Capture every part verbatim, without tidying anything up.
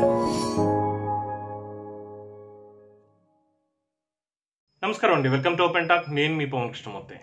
నమస్కారం అండి, welcome to open talk. నేను మీ పవన్ కృష్ణమూర్తి.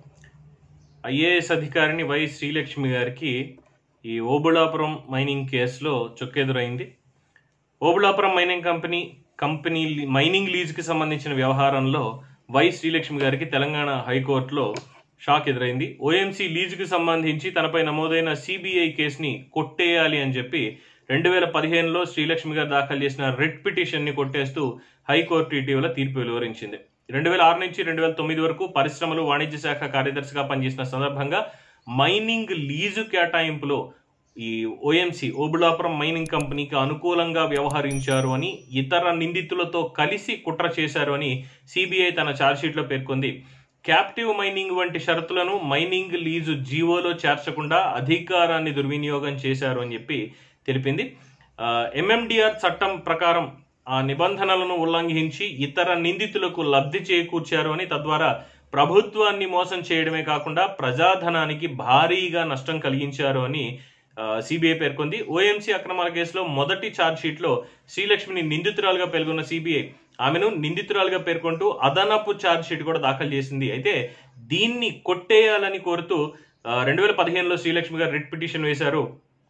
ఐఏఎస్ అధికారిని వై శ్రీలక్ష్మి గారికి ఈ ఓబుళాపురం మైనింగ్ కేసులో చుక్కెదురైంది. Obulapuram mining company company mining లీజుకి సంబంధించిన వ్యవహారంలో వై శ్రీలక్ష్మి గారికి తెలంగాణ హైకోర్టులో షాక్ ఎదురైంది. ఓఎంసీ లీజుకి సంబంధించి తనపై నమోదైన సిబిఐ కేసుని కొట్టేయాలి అని చెప్పి రెండు వేల పదిహేనులో శ్రీలక్ష్మి గారు దాఖలు చేసిన రిట్ పిటిషన్ని కొట్టేస్తూ హైకోర్టు ఇటీవల తీర్పు వెలువరించింది. రెండు వేల ఆరు నుంచి రెండు వేల తొమ్మిది వరకు పరిశ్రమలు వాణిజ్య శాఖ కార్యదర్శిగా పనిచేసిన సందర్భంగా మైనింగ్ లీజు కేటాయింపులో ఈ ఓఎంసీ ఓబుళాపురం మైనింగ్ కంపెనీకి అనుకూలంగా వ్యవహరించారు అని, ఇతర నిందితులతో కలిసి కుట్ర చేశారు అని సిబిఐ తన ఛార్జ్షీట్లో పేర్కొంది. క్యాప్టివ్ మైనింగ్ వంటి షరతులను మైనింగ్ లీజు జీవోలో చేర్చకుండా అధికారాన్ని దుర్వినియోగం చేశారు అని చెప్పి తెలిపింది. ఎంఎండిఆర్ చట్టం ప్రకారం ఆ నిబంధనలను ఉల్లంఘించి ఇతర నిందితులకు లబ్ధి చేకూర్చారు అని, తద్వారా ప్రభుత్వాన్ని మోసం చేయడమే కాకుండా ప్రజాధనానికి భారీగా నష్టం కలిగించారు అని సిబిఐ పేర్కొంది. ఓఎంసీ అక్రమాల కేసులో మొదటి ఛార్జ్షీట్లో శ్రీలక్ష్మిని నిందితురాలుగా పేర్కొన్న సిబిఐ ఆమెను నిందితురాలుగా పేర్కొంటూ అదనపు ఛార్జ్షీట్ కూడా దాఖలు చేసింది. అయితే దీన్ని కొట్టేయాలని కోరుతూ రెండు వేల పదిహేనులో శ్రీలక్ష్మి గారు రిట్ పిటిషన్ వేశారు.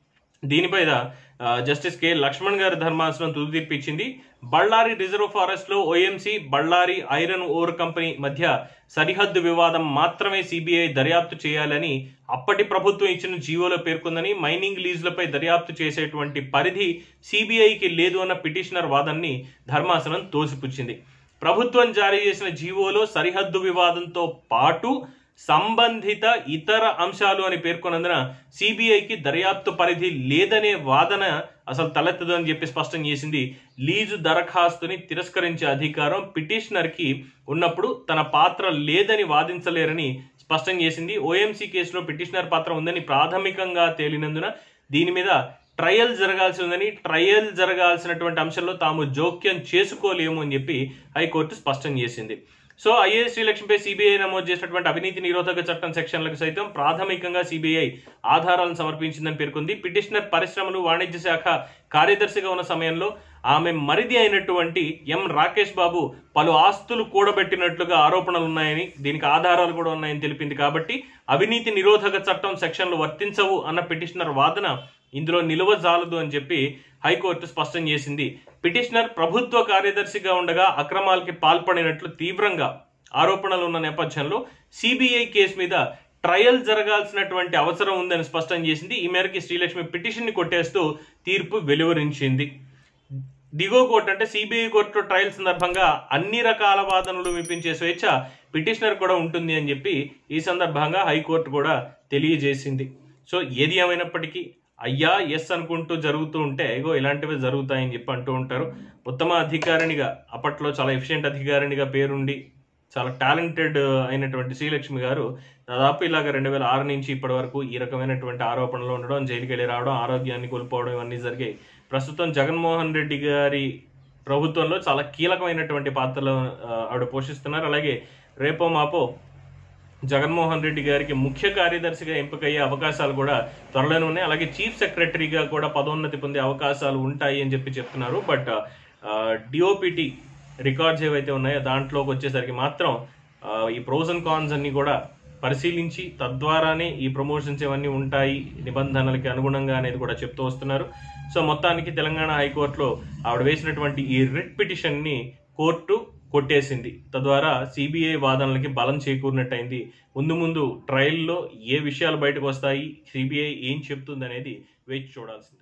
దీనిపై జస్టిస్ కె లక్ష్మణ్ గారి ధర్మాసనం తుది తీర్పు ఇచ్చింది. బళ్ళారి రిజర్వ్ ఫారెస్ట్ లో OMC Bellary iron ore company మధ్య సరిహద్దు వివాదం మాత్రమే సిబిఐ దర్యాప్తు చేయాలని అప్పటి ప్రభుత్వం ఇచ్చిన జీవోలో పేర్కొందని, మైనింగ్ లీజులపై దర్యాప్తు చేసేటువంటి పరిధి సిబిఐకి లేదు అన్న పిటిషనర్ వాదనని ధర్మాసనం తోసిపుచ్చింది. ప్రభుత్వం జారీ చేసిన జీవోలో సరిహద్దు వివాదంతో పాటు సంబంధిత ఇతర అంశాలు అని పేర్కొన్నందున సిబిఐకి దర్యాప్తు పరిధి లేదనే వాదన అసలు తలెత్తదు అని చెప్పి స్పష్టం చేసింది. లీజు దరఖాస్తుని తిరస్కరించే అధికారం పిటిషనర్ కి ఉన్నప్పుడు తన పాత్ర లేదని వాదించలేరని స్పష్టం చేసింది. ఓఎంసీ కేసులో పిటిషనర్ పాత్ర ఉందని ప్రాథమికంగా తేలినందున దీని మీద ట్రయల్ జరగాల్సి ఉందని, ట్రయల్ జరగాల్సినటువంటి అంశంలో తాము జోక్యం చేసుకోలేము అని చెప్పి హైకోర్టు స్పష్టం చేసింది. సో ఐఏఎస్ శ్రీలక్ష్మిపై సిబిఐ నమోదు చేసినటువంటి అవినీతి నిరోధక చట్టం సెక్షన్లకు సైతం ప్రాథమికంగా సిబిఐ ఆధారాలను సమర్పించిందని పేర్కొంది. పిటిషనర్ పరిశ్రమలు వాణిజ్య శాఖ కార్యదర్శిగా ఉన్న సమయంలో ఆమె మరిది అయినటువంటి ఎం రాకేష్ బాబు పలు ఆస్తులు కూడబెట్టినట్లుగా ఆరోపణలు ఉన్నాయని, దీనికి ఆధారాలు కూడా ఉన్నాయని తెలిపింది. కాబట్టి అవినీతి నిరోధక చట్టం సెక్షన్లు వర్తించవు అన్న పిటిషనర్ వాదన ఇందులో నిలువజాలదు అని చెప్పి హైకోర్టు స్పష్టం చేసింది. పిటిషనర్ ప్రభుత్వ కార్యదర్శిగా ఉండగా అక్రమాలకి పాల్పడినట్లు తీవ్రంగా ఆరోపణలు ఉన్న నేపథ్యంలో సిబిఐ కేసు మీద ట్రయల్ జరగాల్సినటువంటి అవసరం ఉందని స్పష్టం చేసింది. ఈ మేరకు శ్రీలక్ష్మి పిటిషన్ ని కొట్టేస్తూ తీర్పు వెలువరించింది. దిగువ కోర్టు అంటే సిబిఐ కోర్టు ట్రయల్ సందర్భంగా అన్ని రకాల వాదనలు వినిపించే స్వేచ్ఛ పిటిషనర్ కూడా ఉంటుంది అని చెప్పి ఈ సందర్భంగా హైకోర్టు కూడా తెలియజేసింది. సో ఏది ఏమైనప్పటికీ అయ్యా ఎస్ అనుకుంటూ జరుగుతూ ఉంటే ఇగో ఇలాంటివి జరుగుతాయని చెప్పి అంటూ ఉంటారు. ఉత్తమ అధికారినిగా, అప్పట్లో చాలా ఎఫిషియెంట్ అధికారినిగా పేరుండి చాలా టాలెంటెడ్ అయినటువంటి శ్రీలక్ష్మి గారు దాదాపు ఇలాగ రెండు వేల ఆరు నుంచి ఇప్పటి వరకు ఈ రకమైనటువంటి ఆరోపణలు ఉండడం, జైలుకి వెళ్ళి రావడం, ఆరోగ్యాన్ని కోల్పోవడం ఇవన్నీ జరిగాయి. ప్రస్తుతం జగన్మోహన్ రెడ్డి గారి ప్రభుత్వంలో చాలా కీలకమైనటువంటి పాత్రలు ఆవిడ పోషిస్తున్నారు. అలాగే రేపో మాపో జగన్మోహన్ రెడ్డి గారికి ముఖ్య కార్యదర్శిగా ఎంపికయ్యే అవకాశాలు కూడా త్వరలోనే ఉన్నాయి. అలాగే చీఫ్ సెక్రటరీగా కూడా పదోన్నతి పొందే అవకాశాలు ఉంటాయి అని చెప్పి చెప్తున్నారు. బట్ డిఓపిటి రికార్డ్స్ ఏవైతే ఉన్నాయో దాంట్లోకి వచ్చేసరికి మాత్రం ఈ ప్రోస్ అండ్ కాన్స్ అన్ని కూడా పరిశీలించి తద్వారానే ఈ ప్రమోషన్స్ ఇవన్నీ ఉంటాయి నిబంధనలకి అనుగుణంగా అనేది కూడా చెప్తూ వస్తున్నారు. సో మొత్తానికి తెలంగాణ హైకోర్టులో ఆవిడ వేసినటువంటి ఈ రిట్ పిటిషన్ని కోర్టు కొట్టేసింది. తద్వారా సిబిఐ వాదనలకి బలం చేకూరినట్టయింది. ముందు ముందు ట్రయల్లో ఏ విషయాలు బయటకు వస్తాయి, సిబిఐ ఏం చెప్తుంది అనేది వేచి చూడాల్సింది.